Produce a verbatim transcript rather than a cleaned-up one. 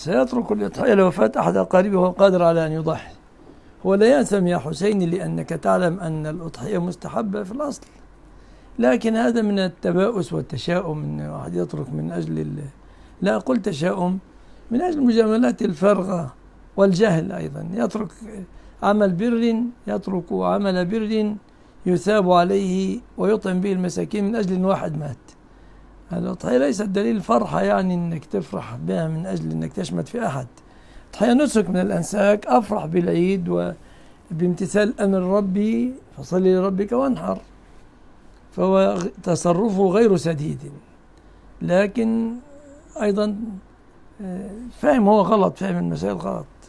سيترك الأضحية لو فات أحد أقاربه وهو قادر على أن يضحي. هو لا يأثم يا حسين لأنك تعلم أن الأضحية مستحبة في الأصل، لكن هذا من التباؤس والتشاؤم أن واحد يترك من أجل الله. لا أقول تشاؤم، من أجل المجاملات الفارغة والجهل أيضا. يترك عمل بر، يترك عمل بر يثاب عليه ويطعم به المساكين من أجل أن واحد مات. الأضحية ليست دليل فرحة، يعني أنك تفرح بها من أجل أنك تشمت في أحد. الأضحية نسك من الأنساك، أفرح بالعيد وبامتثال أمر ربي، فصل لربك وانحر. فهو تصرفه غير سديد، لكن أيضا فاهم هو غلط، فاهم المسائل غلط.